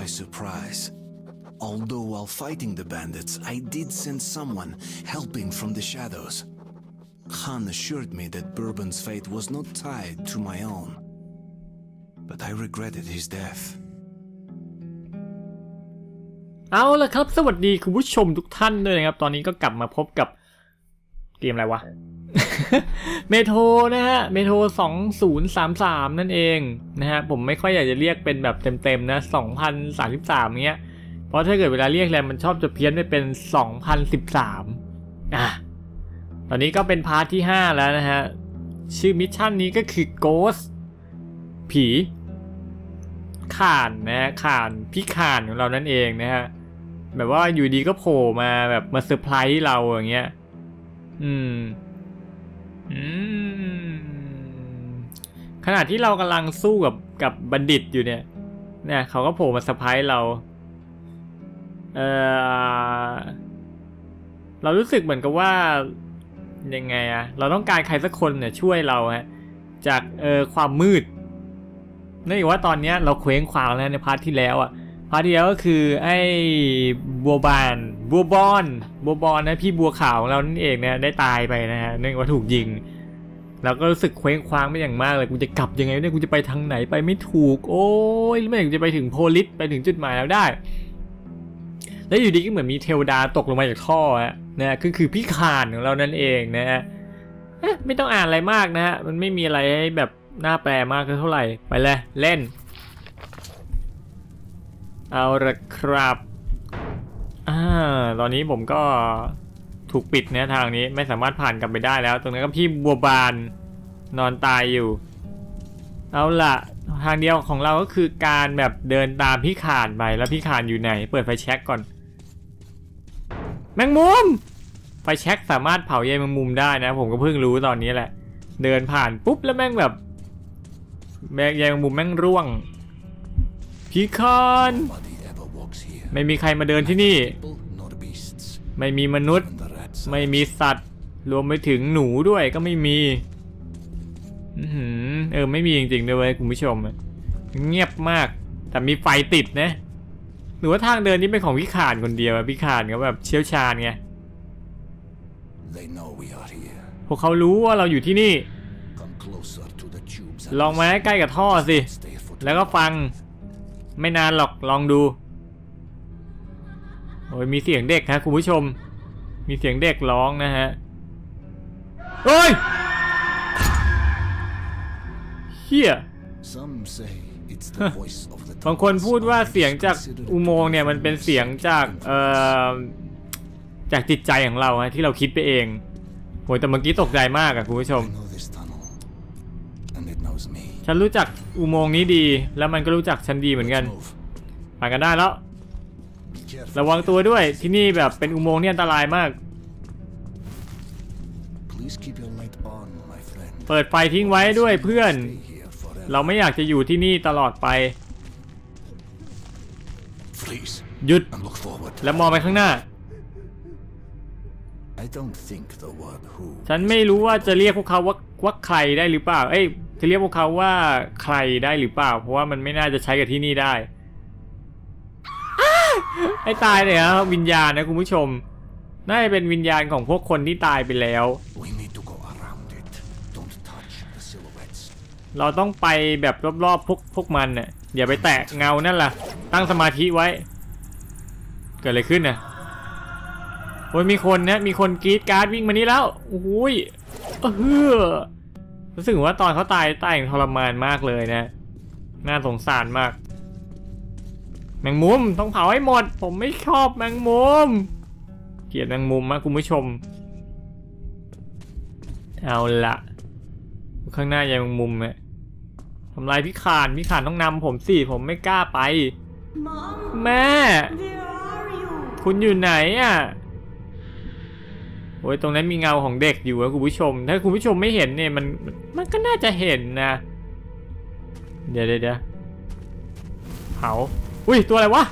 surprise. Although while fighting the bandits, I did sense someone helping from the shadows. Khan assured me that Bourbon's fate was not tied to my own. But I regretted his death. เอาละครับสวัสดีคุณผู้ชมทุกท่านด้วยนะครับตอนนี้ก็กลับมาพบกับเกมอะไรวะ เมโทรนะฮะเมโทร2033นั่นเองนะฮะผมไม่ค่อยอยากจะเรียกเป็นแบบเต็มๆนะ2033เงี้ยเพราะถ้าเกิดเวลาเรียกแล้วมันชอบจะเพี้ยนไปเป็น2013ตอนนี้ก็เป็นพาร์ทที่5แล้วนะฮะชื่อมิชชั่นนี้ก็คือ Ghost ผีข่านนะฮะข่านพี่ข่านของเรานั่นเองนะฮะแบบว่าอยู่ดีก็โผล่มาแบบมาเซอร์ไพรส์เราอย่างเงี้ยขณะที่เรากำลังสู้กับบัณฑิตอยู่เนี่ยเขาก็โผล่มาเซอร์ไพรส์เราเรารู้สึกเหมือนกับว่ายังไงอะเราต้องการใครสักคนเนี่ยช่วยเราฮะจากความมืดนั่นเองว่าตอนนี้เราเคว้งคว้างแล้วในพาร์ทที่แล้วอะพาร์ทที่แล้วก็คือไอ้บัวบอนนะพี่บัวขาวของเรานั่นเองเนี่ยได้ตายไปนะฮะเนื่องจากว่าถูกยิงเราก็รู้สึกเคว้งคว้างไม่อย่างมากเลยกูจะกลับยังไงเนี่ยกูจะไปทางไหนไปไม่ถูกโอ้ยไม่อยากจะไปถึงโพลิสไปถึงจุดหมายแล้วได้แล้วอยู่ดีก็เหมือนมีเทวดาตกลงมาจากท่อฮะนะคือพี่ข่านของเรานั่นเองนะฮะไม่ต้องอ่านอะไรมากนะฮะมันไม่มีอะไรให้แบบน่าแปลมากเท่าไหร่ไปเลยเล่นเอาละครับตอนนี้ผมก็ถูกปิดนะทางนี้ไม่สามารถผ่านกลับไปได้แล้วตรงนั้นก็พี่บัวบานนอนตายอยู่เอาล่ะทางเดียวของเราก็คือการแบบเดินตามพี่ข่านไปแล้วพี่ข่านอยู่ไหนเปิดไฟแช็กก่อนแมงมุมไฟแช็กสามารถเผาใยแมงมุมได้นะผมก็เพิ่งรู้ตอนนี้แหละเดินผ่านปุ๊บแล้วแม่งแบบใยแมงมุมแม่งร่วงพี่ข่านไม่มีใครมาเดินที่นี่ไม่มีมนุษย์ไม่มีสัตว์รวมไปถึงหนูด้วยก็ไม่มีไม่มีจริงๆด้วยคุณผู้ชมเงียบมากแต่มีไฟติดนะหรือว่าทางเดินนี้เป็นของพี่ข่านคนเดียวพี่ข่านเขาแบบเชี่ยวชาญไงพวกเขารู้ว่าเราอยู่ที่นี่ลองมาใกล้กับท่อสิแล้วก็ฟังไม่นานหรอกลองดูโอ้ยมีเสียงเด็กครับคุณผู้ชมมีเสียงเด็กร้องนะฮะเฮ้ยเฮียบางคนพูดว่าเสียงจากอุโมงค์เนี่ยมันเป็นเสียงจากจิตใจของเราฮะที่เราคิดไปเองโหแต่เมื่อกี้ตกใจมากอะคุณผู้ชมฉันรู้จักอุโมงค์นี้ดีแล้วมันก็รู้จักฉันดีเหมือนกันไปกันได้แล้วระวังตัวด้วยที่นี่แบบเป็นอุโมงค์ที่อันตรายมากเปิดไฟทิ้งไว้ด้วยเพื่อนเราไม่อยากจะอยู่ที่นี่ตลอดไปหยุดแล้วมองไปข้างหน้าฉันไม่รู้ว่าจะเรียกพวกเขาว่าใครได้หรือเปล่าจะเรียกพวกเขาว่าใครได้หรือเปล่าเพราะว่ามันไม่น่าจะใช้กับที่นี่ได้ให้ตายเลยครับวิญญาณนะคุณผู้ชมน่าจะเป็นวิญญาณของพวกคนที่ตายไปแล้วเราต้องไปแบบรอบๆพวกมันเนี่ยอย่าไปแตะเงานั่นล่ะตั้งสมาธิไว้เกิดอะไรขึ้นน่ะโอ้ยมีคนนะมีคนกรีดการ์ดวิ่งมานี่แล้วโอ้ยรู้สึกว่าตอนเขาตายอย่างทรมานมากเลยนะน่าสงสารมากแมงมุมต้องเผาให้หมดผมไม่ชอบแมงมุมเกลียดแมงมุมมากคุณผู้ชมเอาละข้างหน้ายังแมงมุมเนี่ยทำลายพี่ข่านต้องนำผมสิผมไม่กล้าไปแม่คุณอยู่ไหนอ่ะโอ้ยตรงนั้นมีเงาของเด็กอยู่นะคุณผู้ชมถ้าคุณผู้ชมไม่เห็นเนี่ยมันก็น่าจะเห็นนะเดี๋ยวเผาอุ้ยตัวอะไรวะ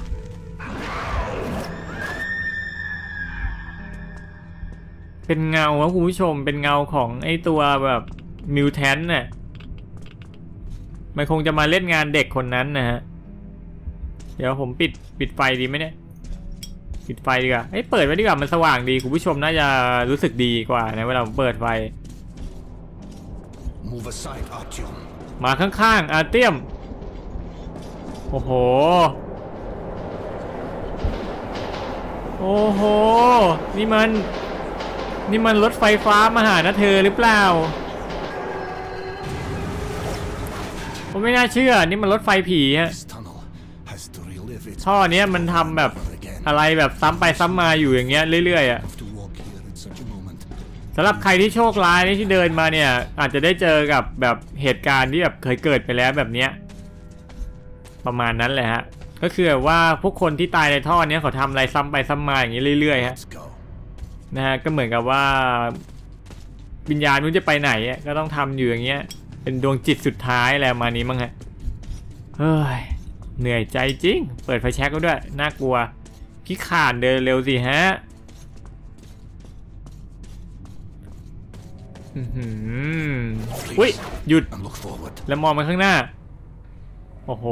เป็นเงาครับคุณผู้ชมเป็นเงาของไอ้ตัวแบบมิวแทนต์น่ะมันคงจะมาเล่นงานเด็กคนนั้นนะฮะเดี๋ยวผมปิดไฟดีไหมเนี่ยปิดไฟดีกว่าเปิดไว้ดีกว่ามันสว่างดีคุณผู้ชมน่าจะรู้สึกดีกว่านะเวลาผมเปิดไฟมาข้างๆอาร์เตียมโอ้โหโอ้โหนี่มันรถไฟฟ้ามาหานะเธอหรือเปล่าผมไม่น่าเชื่อนี่มันรถไฟผีฮะท่อเนี้ยมันทำแบบอะไรแบบซ้ำไปซ้ำมาอยู่อย่างเงี้ยเรื่อยๆอ่ะสำหรับใครที่โชคร้ายที่เดินมาเนี่ยอาจจะได้เจอกับแบบเหตุการณ์ที่แบบเคยเกิดไปแล้วแบบเนี้ยประมาณนั้นแหละฮะก็คือว่าพวกคนที่ตายในท่อเนี้ยเขาทำอะไรซ้ำไปซ้ำมาอย่างนี้เรื่อยๆฮะนะฮะก็เหมือนกับว่าวิญญาณนู้นจะไปไหนก็ต้องทำอยู่อย่างเงี้ยเป็นดวงจิตสุดท้ายอะไรมานี้มั้งฮะเฮ้ยเหนื่อยใจจริงเปิดไฟแช็กก็ด้วยน่ากลัวพี่ข่านเดินเร็วสิฮะอุ้ยหยุดแล้วมองไปข้างหน้าโอ้โห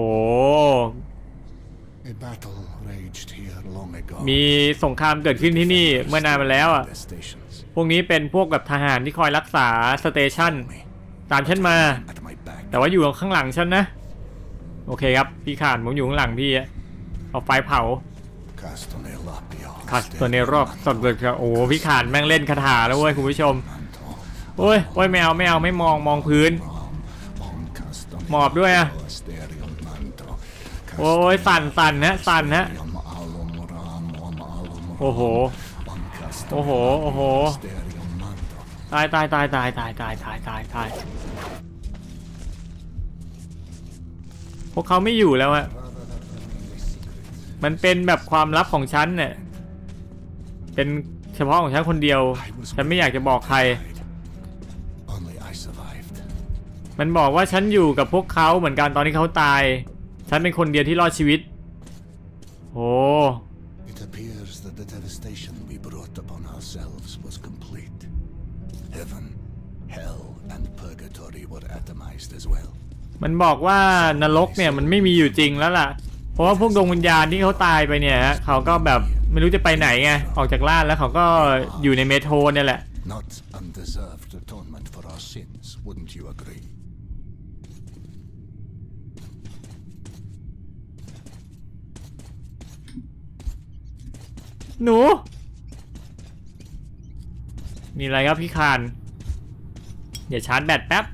มีสงครามเกิดขึ้นที่นี่เมื่อนานมาแล้วอ่ะพวกนี้เป็นพวกแบบทหารที่คอยรักษาสเตชันตามฉันมาแต่ว่าอยู่ข้างหลังฉันนะโอเคครับพี่ข่านผมอยู่ข้างหลังพี่เอาไฟเผาคัสโตเนรอบสดเลยครับโอ้พี่ข่านแม่งเล่นคาถาแล้วเว้ยคุณผู้ชมโอ้ยไม่เอาไม่มองพื้นหมอบด้วยอ่ะโอ้ยสั่นฮะโอ้โหตายพวกเขาไม่อยู่แล้วอะมันเป็นแบบความลับของฉันเนี่ยเป็นเฉพาะของฉันคนเดียวฉันไม่อยากจะบอกใครมันบอกว่าฉันอยู่กับพวกเขาเหมือนกันตอนที่เขาตายฉันเป็นคนเดียวที่รอดชีวิตโอ้มันบอกว่านรกเนี่ยมันไม่มีอยู่จริงแล้วล่ะเพราะว่าพวกดวงวิญญาณที่เขาตายไปเนี่ยเขาก็แบบไม่รู้จะไปไหนไงออกจากร่างแล้วเขาก็อยู่ในเมโทรเนี่ยแหละหนูมีอะไรครับพี่คานเดี๋ยวชาร์จแบตแป๊บ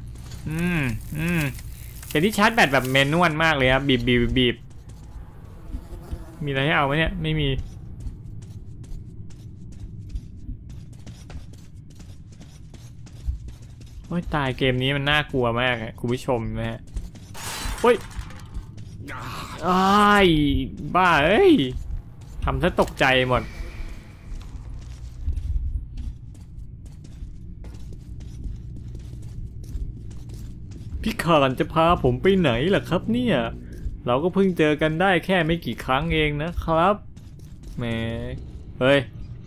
เป็นที่ชาร์จแบตแบบเมนวลมากเลยครับบีบมีอะไรให้เอาไหมเนี่ยไม่มีโอ้ยตายเกมนี้มันน่ากลัวมากคุณผู้ชมนะฮะโอ้ยบ้าเอ้ยทำซะตกใจหมดพี่ข่านจะพาผมไปไหนล่ะครับเนี่ยเราก็เพิ่งเจอกันได้แค่ไม่กี่ครั้งเองนะครับแหมเฮ้ย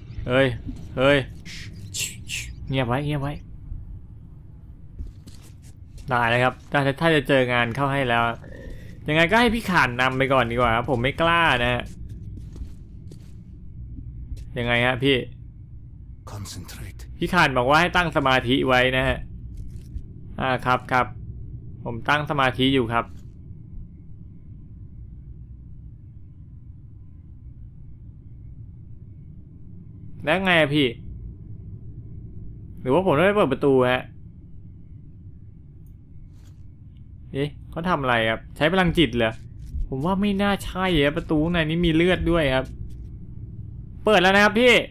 เงียบไว้ได้เลยครับถ้าจะเจองานเข้าให้แล้วยังไงก็ให้พี่ข่านนำไปก่อนดีกว่าผมไม่กล้านะฮะยังไงฮะพี่ข่านบอกว่าให้ตั้งสมาธิไว้นะฮะครับผมตั้งสมาธิอยู่ครับแล้วไงพี่หรือว่าผมต้องไปเปิดประตูฮะเขาทำอะไรครับใช้พลังจิตเหรอผมว่าไม่น่าใช่ประตูในนี้มีเลือดด้วยครับเปิดแล้วนะครับพี่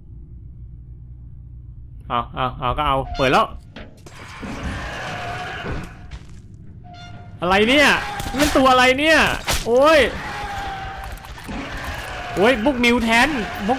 เอาก็เอาเปิดแล้วอะไรเนี่ยมันตัวอะไรเนี่ยโอ้ยบุกมิวแทน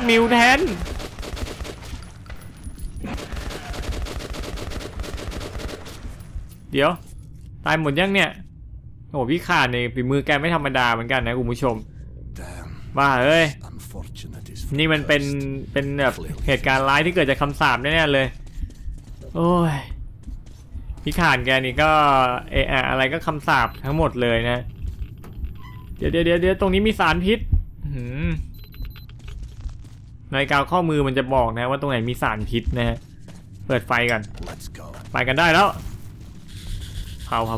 เดี๋ยวตายหมดยังเนี่ยโอ้พี่ข่านเนี่ยฝีมือแกไม่ธรรมดาเหมือนกันนะคุณผู้ชมบ้าเอ้ยนี่มันเป็นแบบเหตุการณ์ร้ายที่เกิดจากคำสาปแน่ๆเลยโอ้ยพี่ข่านแกนี่ก็อะไรก็คำสาปทั้งหมดเลยนะเดี๋ยวตรงนี้มีสารพิษนาฬิกาข้อมือมันจะบอกนะว่าตรงไหนมีสารพิษนะฮะเปิดไฟกันไปกันได้แล้วเผา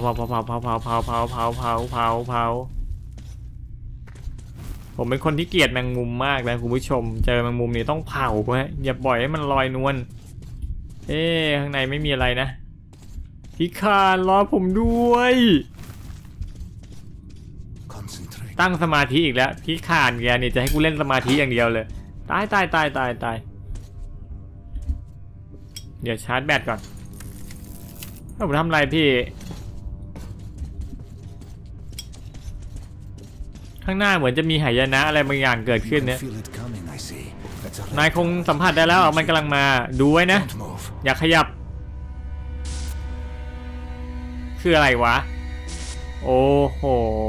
ผมเป็นคนที่เกลียดแมงมุมมากนะคุณผู้ชมเจอแมงมุมนี่ต้องเผาฮะอย่าปล่อยให้มันลอยนวลข้างในไม่มีอะไรนะพี่คานรอผมด้วยตั้งสมาธิอีกแล้วพี่คานแกเนี่ยจะให้กูเล่นสมาธิอย่างเดียวเลยตายเดี๋ยวชาร์จแบตก่อนผมทำอะไรพี่ข้างหน้าเหมือนจะมีหายนะอะไรบางอย่างเกิดขึ้นเนี่ยนายคงสัมผัสได้แล้วมันกำลังมาดูไว้นะอย่าขยับคืออะไรวะโอ้โห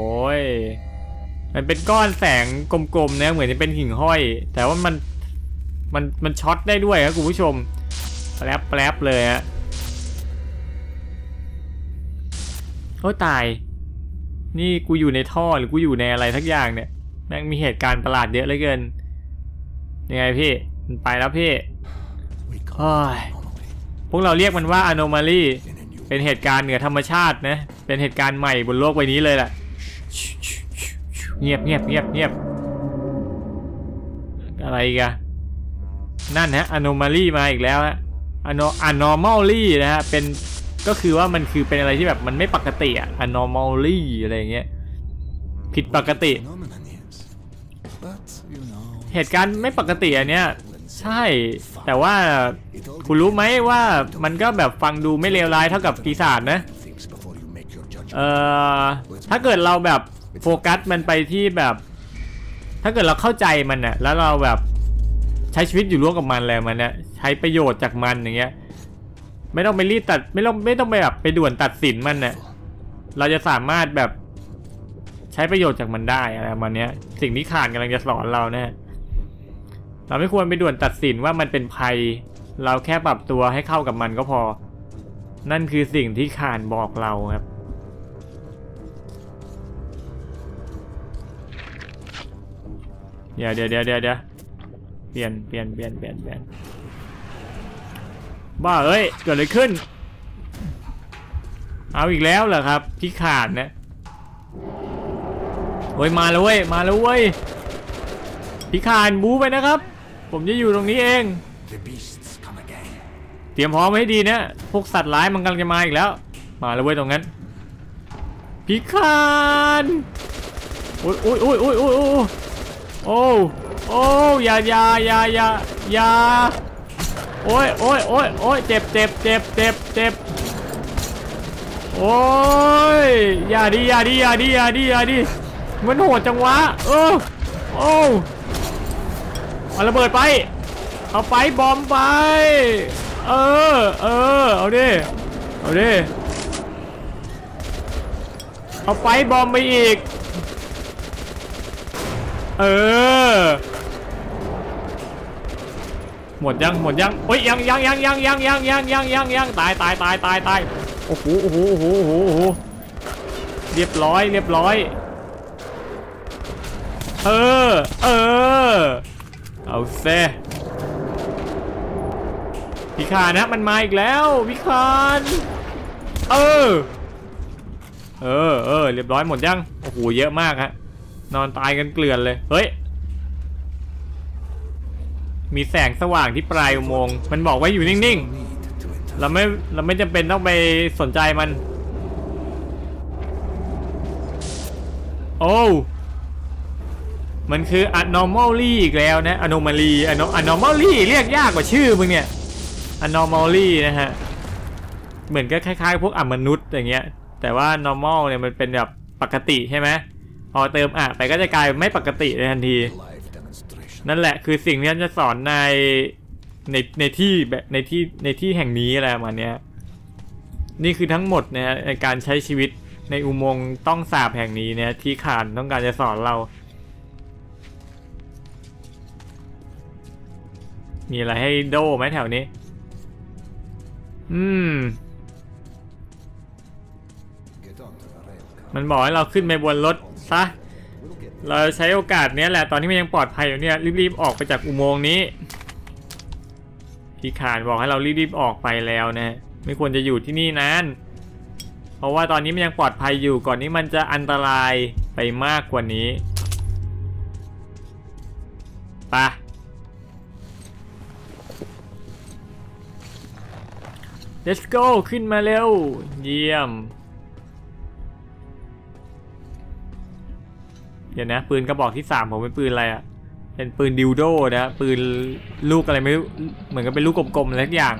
มันเป็นก้อนแสงกลมๆนะเหมือนจะเป็นหิ่งห้อยแต่ว่ามันช็อตได้ด้วยครับคุณผู้ชมแป๊บเลยฮะโอ้ตายนี่กูอยู่ในท่อหรือกูอยู่ในอะไรทักอย่างเนี่ยแม่งมีเหตุการณ์ประหลาดเยอะเหลือเกินยังไงพี่มันไปแล้วพี่พวกเราเรียกมันว่า anomaly เป็นเหตุการณ์เหนือธรรมชาตินะเป็นเหตุการณ์ใหม่บนโลกใบนี้เลยแหละเงียบอะไรกันนั่นฮะ anomaly มาอีกแล้วฮะ anomaly นะฮะเป็นก็คือว่ามันคือเป็นอะไรที่แบบมันไม่ปกติอะ anomaly อะไรอย่างเงี้ยผิดปกติเหตุการณ์ไม่ปกติอันเนี้ยใช่แต่ว่าคุณรู้ไหมว่ามันก็แบบฟังดูไม่เลวร้ายเท่ากับปีศาจนะถ้าเกิดเราแบบโฟกัสมันไปที่แบบถ้าเกิดเราเข้าใจมันน่ะแล้วเราแบบใช้ชีวิตอยู่ร่วมกับมันเลยมันเนี่ยใช้ประโยชน์จากมันอย่างเงี้ยไม่ต้องไปรีบตัดไม่ต้องไปแบบไปด่วนตัดสินมันเนี่ยเราจะสามารถแบบใช้ประโยชน์จากมันได้อะไรประมาณนี้สิ่งที่ข่านกำลังจะสอนเราเนี่ยเราไม่ควรไปด่วนตัดสินว่ามันเป็นภัยเราแค่ปรับตัวให้เข้ากับมันก็พอนั่นคือสิ่งที่ข่านบอกเราครับเดี๋ยวเปลี่ยนบ้าเอ้ยเกิดอะไรขึ้นเอาอีกแล้วเหรอครับพี่ขาดนะโอ้ยมาแล้วเว้ยพี่ขาดบู๊ไปนะครับผมจะอยู่ตรงนี้เองเตรียมพร้อมให้ดีนะพวกสัตว์ร้ายมันกำลังจะมาอีกแล้วมาแล้วเว้ยตรงนั้นพี่ขาดโอ้อย่าโอ้ยเจ็บโอ้ยอย่าดิมันโหดจังวะเอาระเบิดไปเอาไปบอมไปเอาดิเอาไปบอมไปอีกหมดยังโอ้ยยังตายโอ้โหเรียบร้อยเอาเซพิคานนะมันมาอีกแล้วพิคานเรียบร้อยหมดยังโอ้โหเยอะมากฮะนอนตายกันเกลื่อนเลยเฮ้ยมีแสงสว่างที่ปลายอุโมงค์มันบอกว่าอยู่นิ่งๆเราไม่จำเป็นต้องไปสนใจมันโอ้มันคือ anomaly อีกแล้วนะ anomaly เรียกยากกว่าชื่อมึงเนี่ย anomaly นะฮะเหมือนก็คล้ายๆพวกมนุษย์อย่างเงี้ยแต่ว่า normal เนี่ยมันเป็นแบบปกติใช่ไหมพอเติมไปก็จะกลายไม่ปกติในทันทีนั่นแหละคือสิ่งที่จะสอนในที่แห่งนี้อะไรประมาณนี้นี่คือทั้งหมดนะในการใช้ชีวิตในอุโมงค์ต้องสาบแห่งนี้เนี่ยที่ข่านต้องการจะสอนเรามีอะไรให้โดไหมแถวนี้มันบอกให้เราขึ้นไปบนรถซะเราใช้โอกาสนี้แหละตอนที่มันยังปลอดภัยอยู่เนี่ยรีบๆออกไปจากอุโมงค์นี้พี่ขานบอกให้เรารีบๆออกไปแล้วนะไม่ควรจะอยู่ที่นี่นานเพราะว่าตอนนี้มันยังปลอดภัยอยู่ก่อนที่มันจะอันตรายไปมากกว่านี้ไปLet's go ขึ้นมาเร็วเยี่ยมเดี๋ยวนะปืนกระบอกที่3ผมเป็นปืนอะไรอะเป็นปืนดิวโดนะปืนลูกอะไรไม่รู้เหมือนกับเป็นลูกกลมๆอะไรทุกอย่าง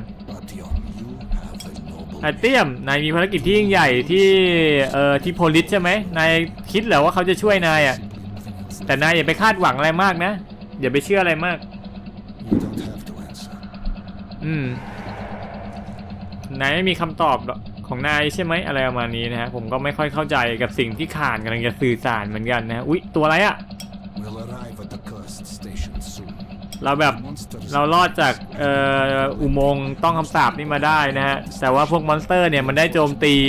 อาเตียมนายมีภารกิจที่ยิ่งใหญ่ที่โพลิสใช่ไหมนายคิดเหรอว่าเขาจะช่วยนายอะแต่นายอย่าไปคาดหวังอะไรมากนะอย่าไปเชื่ออะไรมากนายไม่มีคำตอบของนายใช่ไหมอะไรประมาณนี้นะฮะผมก็ไม่ค่อยเข้าใจกับสิ่งที่ข่านกำลังจะสื่อสารเหมือนกันนะอุ๊ยตัวอะไรอะเราแบบเรารอดจากอุโมงค์ต้องคำสาปนี่มาได้นะฮะแต่ว่าพวกมอนสเตอร์เนี่ยมันได้โจมตี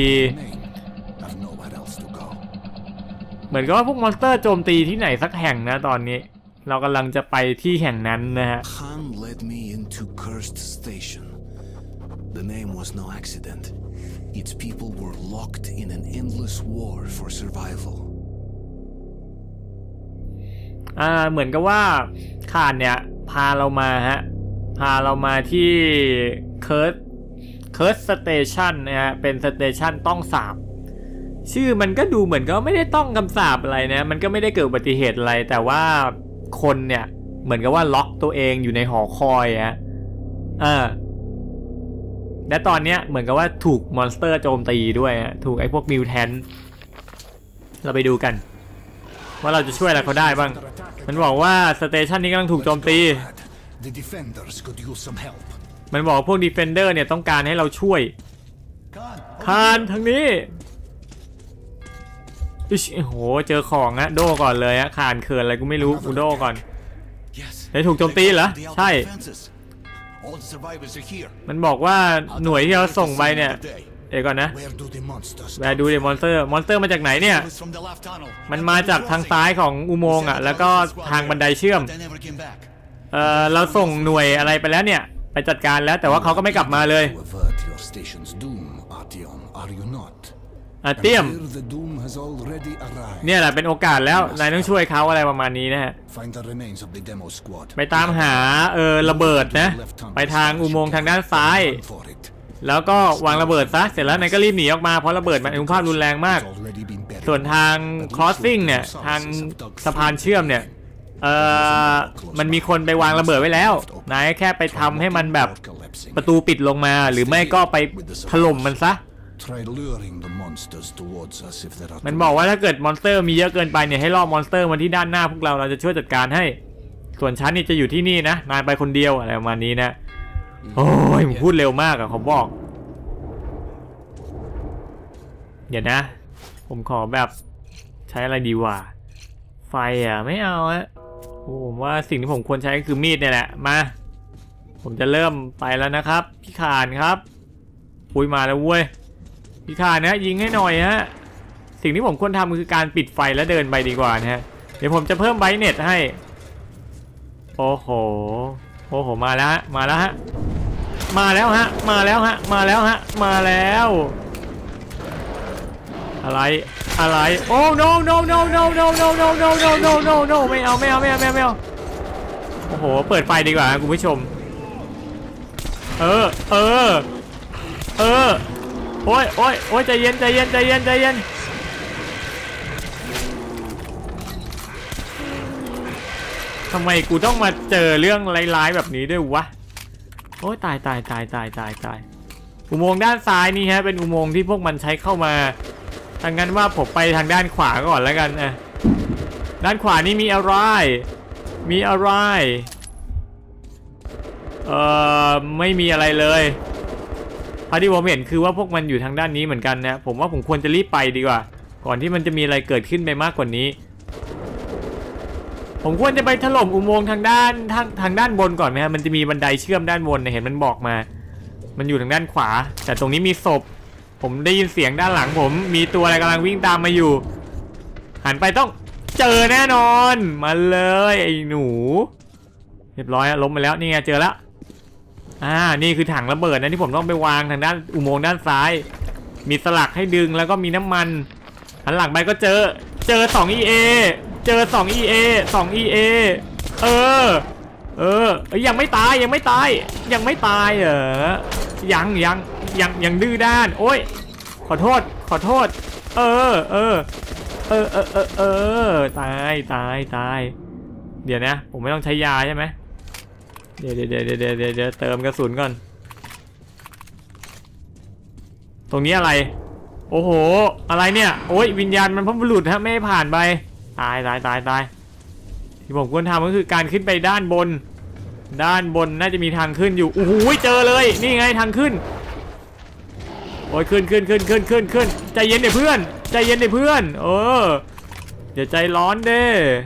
เหมือนกับว่าพวกมอนสเตอร์โจมตีที่ไหนสักแห่งนะตอนนี้เรากำลังจะไปที่แห่งนั้นนะฮะ The name was no accident. Its people were locked in an endless war for survival. เหมือนกับว่าข่านเนี่ยพาเรามาที่เคิร์สสเตชันนะฮะเป็นสเตชันต้องสาปชื่อมันก็ดูเหมือนก็ไม่ได้ต้องคำสาปอะไรนะมันก็ไม่ได้เกิดอุบัติเหตุอะไรแต่ว่าคนเนี่ยเหมือนกับว่าล็อกตัวเองอยู่ในหอคอยและตอนนี้เหมือนกับว่าถูกมอนสเตอร์โจมตีด้วยถูกไอ้พวกมิวแทนเราไปดูกันว่าเราจะช่วยอะไรเขาได้บ้างมันบอกว่าสเตชันนี้กำลังถูกโจมตีมันบอกพวกดีเฟนเดอร์เนี่ยต้องการให้เราช่วยคานทางนี้โอ้โหเจอของนะโดก่อนเลยคานเขินอะไรกูไม่รู้กูโดก่อนได้ถูกโจมตีเหรอใช่มันบอกว่าหน่วยที่เราส่งไปเนี่ยเดี๋ยวก่อนนะแวร์ดูเดมอนสเตอร์มาจากไหนเนี่ยมันมาจากทางซ้ายของอุโมงค์แล้วก็ทางบันไดเชื่อมเราส่งหน่วยอะไรไปแล้วเนี่ยไปจัดการแล้วแต่ว่าเขาก็ไม่กลับมาเลยอาเตียมเนี่ยแหละเป็นโอกาสแล้วนายต้องช่วยเขาอะไรประมาณนี้นะฮะไปตามหาระเบิดนะไปทางอุโมงค์ทางด้านซ้ายแล้วก็วางระเบิดซะเสร็จแล้วนายก็รีบหนีออกมาเพราะระเบิดมันมีความรุนแรงมากส่วนทาง crossing เนี่ยทางสะพานเชื่อมเนี่ยมันมีคนไปวางระเบิดไว้แล้วนายแค่ไปทำให้มันแบบประตูปิดลงมาหรือไม่ก็ไปถล่มมันซะมันบอกว่าถ้าเกิดมอนสเตอร์มีเยอะเกินไปเนี่ยให้ล่อมอนสเตอร์มาที่ด้านหน้าพวกเราจะช่วยจัดการให้ส่วนฉันนี่จะอยู่ที่นี่นะนายไปคนเดียวอะไรประมาณนี้นะโอ้ยผมพูดเร็วมากอะเขาบอกเดี๋ยวนะผมขอแบบใช้อะไรดีวะไฟไม่เอาผมว่าสิ่งที่ผมควรใช้ก็คือมีดเนี่ยแหละมาผมจะเริ่มไปแล้วนะครับพี่ขานครับปุยมาแล้วเว้ยพี่ขานนะยิงให้หน่อยฮะสิ่งที่ผมควรทำคือการปิดไฟแล้วเดินไปดีกว่านะฮะเดี๋ยวผมจะเพิ่มไบเน็ตให้โอ้โหมาแล้วฮะมาแล้วฮะอะไรโอ้ no ไม่เอาโอ้โหเปิดไฟดีกว่าคุณผู้ชมโอ้ยใจเย็นทำไมกูต้องมาเจอเรื่องร้ายๆแบบนี้ด้วยวะโอ้ยตายอุโมงค์ด้านซ้ายนี่ฮะเป็นอุโมงค์ที่พวกมันใช้เข้ามาทางนั้นว่าผมไปทางด้านขวาก่อนแล้วกันด้านขวานี่มีอะไรไม่มีอะไรเลยเพราะที่ผมเห็นคือว่าพวกมันอยู่ทางด้านนี้เหมือนกันนะผมว่าผมควรจะรีบไปดีกว่าก่อนที่มันจะมีอะไรเกิดขึ้นไปมากกว่านี้ผมควรจะไปถล่มอุโมงค์ทางด้านบนก่อนไหมฮะมันจะมีบันไดเชื่อมด้านบนเห็นมันบอกมามันอยู่ทางด้านขวาแต่ตรงนี้มีศพผมได้ยินเสียงด้านหลังผมมีตัวอะไรกำลังวิ่งตามมาอยู่หันไปต้องเจอแน่นอนมาเลยไอ้หนูเรียบร้อยล้มไปแล้วนี่ไงเจอแล้วนี่คือถังระเบิดนะที่ผมต้องไปวางทางด้านอุโมงค์ด้านซ้ายมีสลักให้ดึงแล้วก็มีน้ำมันหันหลังไปก็เจอ2 EA เจอ2 EA 2 EA ยังไม่ตายยังไม่ตายเหรอยังดื้อด้านโอ้ยขอโทษตายเดี๋ยวนะผมไม่ต้องใช้ยาใช่ไหมเดี๋ยวเติมกระสุนก่อนตรงนี้อะไรโอ้โหอะไรเนี่ยโอ้ยวิญญาณมันพบุรุษฮะไม่ผ่านไปตายที่ผมควรทำก็คือการขึ้นไปด้านบนน่าจะมีทางขึ้นอยู่โอ้โหเจอเลยนี่ไงทางขึ้นโอ้ยขึ้นใจเย็นเดี๋ยวเพื่อนเดี๋ยวใจร้อนเด้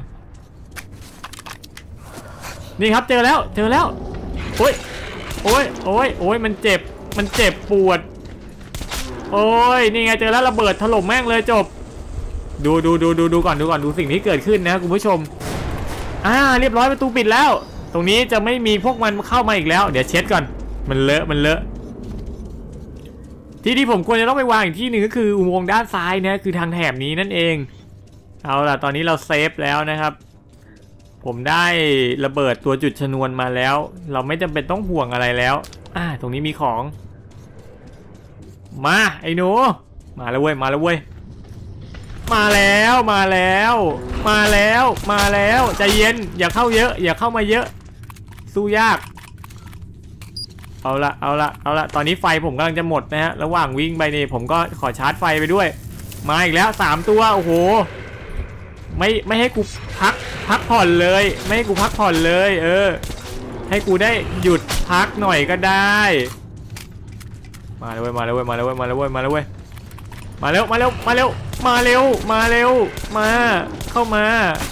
นี่ครับเจอแล้วโอ้ยมันเจ็บปวดโอ้ยนี่ไงเจอแล้วระเบิดถล่มแม่งเลยจบดูก่อนดูสิ่งที่เกิดขึ้นนะคุณผู้ชมเรียบร้อยประตูปิดแล้วตรงนี้จะไม่มีพวกมันเข้ามาอีกแล้วเดี๋ยวเช็ดก่อนมันเลอะที่ผมควรจะต้องไปวางอีกที่หนึ่งก็คืออุโมงค์ด้านซ้ายนะคือทางแถบนี้นั่นเองเอาล่ะตอนนี้เราเซฟแล้วนะครับผมได้ระเบิดตัวจุดชนวนมาแล้วเราไม่จำเป็นต้องห่วงอะไรแล้วตรงนี้มีของมาไอ้หนูมาแล้วเว้ยมาแล้วใจเย็นอย่าเข้าเยอะอย่าเข้ามาเยอะสู้ยากเอาละตอนนี้ไฟผมกำลังจะหมดนะฮะระหว่างวิ่งไปนี่ผมก็ขอชาร์จไฟไปด้วยมาอีกแล้ว3ตัวโอ้โหไม่ให้กูพักผ่อนเลยไม่ให้กูพักผ่อนเลยให้กูได้หยุดพักหน่อยก็ได้มาเลยมาเข้ามา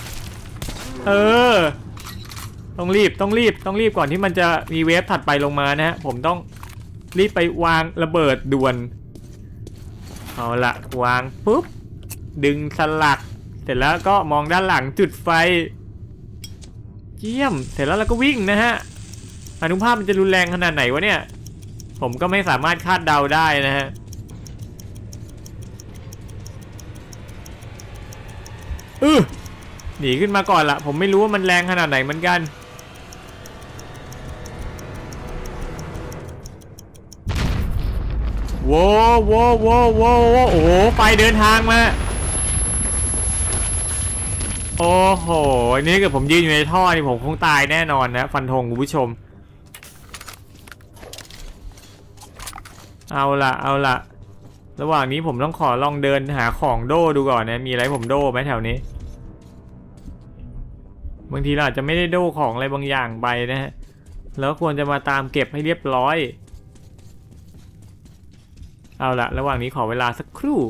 ต้องรีบก่อนที่มันจะมีเวฟถัดไปลงมานะฮะผมต้องรีบไปวางระเบิดด่วนเอาละวางปุ๊บดึงสลักเสร็จแล้วก็มองด้านหลังจุดไฟเยี่ยมเสร็จแล้วเราก็วิ่งนะฮะอนุภาพมันจะรุนแรงขนาดไหนวะเนี่ยผมก็ไม่สามารถคาดเดาได้นะฮะหนีขึ้นมาก่อนละผมไม่รู้ว่ามันแรงขนาดไหนเหมือนกันโว้โอ้โหไฟเดินทางมาโอ้โหนี่เกิดผมยืนอยู่ในท่อนี่ผมคงตายแน่นอนนะฟันธงคุณผู้ชมเอาละระหว่างนี้ผมต้องขอลองเดินหาของโดดูก่อนนะมีอะไรผมโดไหมแถวนี้บางทีเราอาจจะไม่ได้โดของอะไรบางอย่างไปนะฮะแล้วควรจะมาตามเก็บให้เรียบร้อยเอาละระหว่างนี้ขอเวลาสักครู่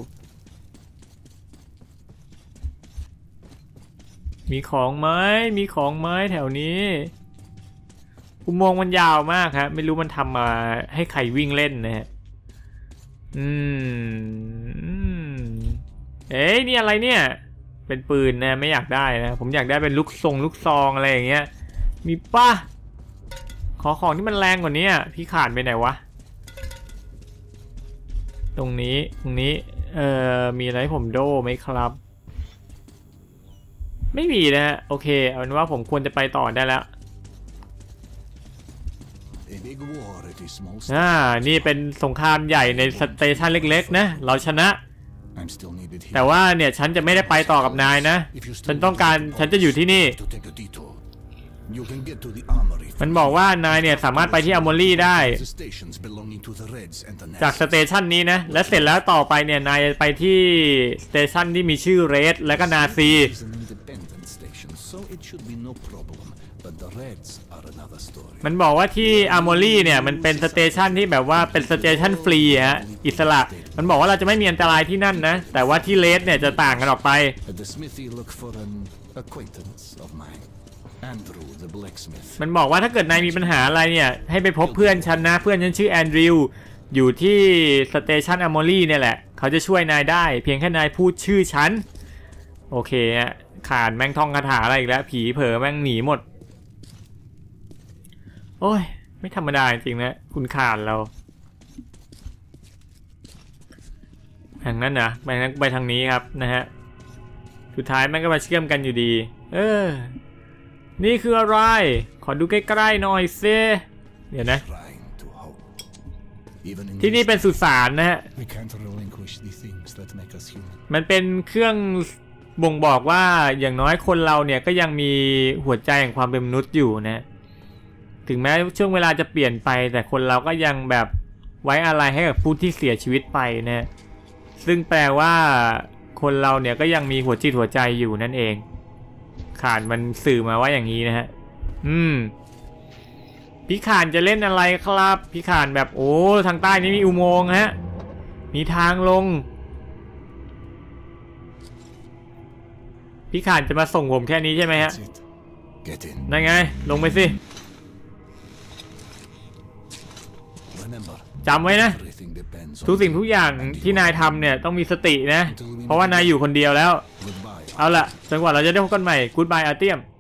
มีของไหมแถวนี้อุโมงค์มันยาวมากครับไม่รู้มันทำมาให้ใครวิ่งเล่นนะฮะนี่อะไรเนี่ยเป็นปืนนะไม่อยากได้นะผมอยากได้เป็นลูกซองอะไรอย่างเงี้ยมีป่ะขอของที่มันแรงกว่านี้พี่ขาดไปไหนวะตรงนี้มีอะไรให้ผมโดไหมครับไม่มีนะฮะโอเคเอาเป็นว่าผมควรจะไปต่อได้แล้วนี่เป็นสงครามใหญ่ในสเตชันเล็กๆนะเราชนะแต่ว่าเนี่ยฉันจะไม่ได้ไปต่อกับนายนะฉันจะอยู่ที่นี่มันบอกว่านายเนี่ยสามารถไปที่อาร์โมรี่ได้จากสเตชันนี้นะและเสร็จแล้วต่อไปเนี่ยนายไปที่สเตชันที่มีชื่อเรดและก็นาซีมันบอกว่าที่อาร์โมรี่เนี่ยมันเป็นสเตชันที่แบบว่าเป็นสเตชันฟรีฮะอิสระมันบอกว่าเราจะไม่มีอันตรายที่นั่นนะแต่ว่าที่เรดเนี่ยจะต่างกันออกไปมันบอกว่าถ้าเกิดนายมีปัญหาอะไรเนี่ยให้ไปพบเพื่อนฉันนะเพื่อนฉันชื่อแอนดริวอยู่ที่สเตชันอาร์โมรี่เนี่ยแหละเขาจะช่วยนายได้เพียงแค่นายพูดชื่อฉันโอเคฮะข่านแม่งท่องคาถาอะไรอีกแล้วผีเผลอแม่งหนีหมดโอ้ยไม่ธรรมดาจริงๆนะคุณข่านเราทางนั้นนะไปทางนี้ครับนะฮะสุดท้ายแม่งก็มาเชื่อมกันอยู่ดีนี่คืออะไรขอดูใกล้ๆหน่อยเซเดี๋ยวนะที่นี่เป็นสุสานนะฮะมันเป็นเครื่องบ่งบอกว่าอย่างน้อยคนเราเนี่ยก็ยังมีหัวใจแห่งความเป็นมนุษย์อยู่นะถึงแม้ช่วงเวลาจะเปลี่ยนไปแต่คนเราก็ยังแบบไว้อะไรให้กับผู้ที่เสียชีวิตไปนะซึ่งแปลว่าคนเราเนี่ยก็ยังมีหัวจิตหัวใจอยู่นั่นเองข่านมันสื่อมาว่าอย่างนี้นะฮะพี่ข่านจะเล่นอะไรครับพี่ข่านแบบโอ้ทางใต้นี้มีอุโมงค์ฮะมีทางลงพี่ข่านจะมาส่งผมแค่นี้ใช่ไหมฮะนั่นไงลงไปสิจำไว้นะทุกสิ่งทุกอย่างที่นายทำเนี่ยต้องมีสตินะเพราะว่านายอยู่คนเดียวแล้วเอาล่ะจนกว่าเราจะได้พบกันใหม่ Goodbye อาร์เตียม